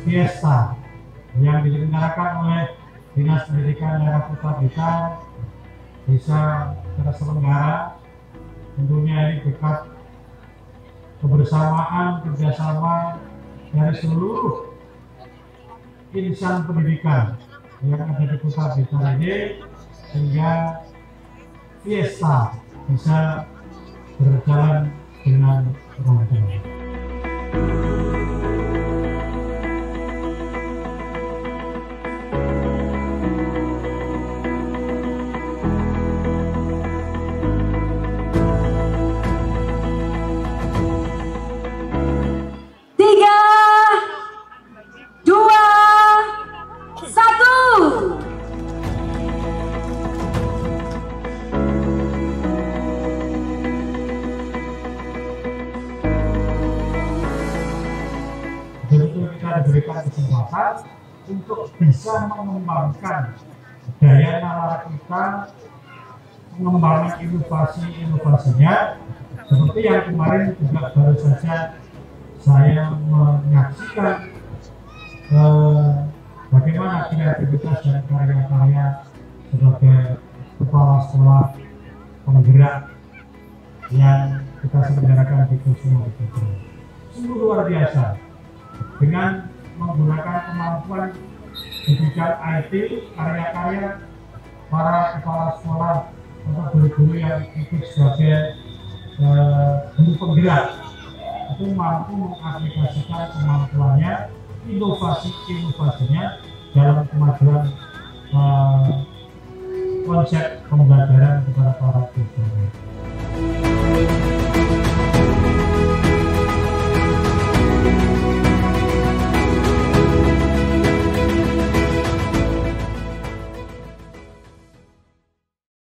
Fiesta yang diselenggarakan oleh Dinas Pendidikan Daerah Kota Blitar bisa terselenggara. Tentunya ini berkat kebersamaan kerjasama dari seluruh insan pendidikan yang ada di Kota Blitar ini, sehingga Fiesta bisa berjalan dengan lancar. Kita diberikan kesempatan untuk bisa mengembangkan daya nalar kita, mengembangkan inovasinya, seperti yang kemarin juga baru saja saya menyaksikan bagaimana kreativitas dan karya-karya sebagai kepala sekolah penggerak yang kita selenggarakan di Kusuma itu. Sungguh luar biasa. Dengan menggunakan kemampuan di bidang IT, karya-karya para kepala sekolah atau guru-guru yang ikut sebagai guru penggerak itu mampu mengaplikasikan kemampuannya, inovasinya dalam kemajuan konsep pembelajaran kepada para siswa.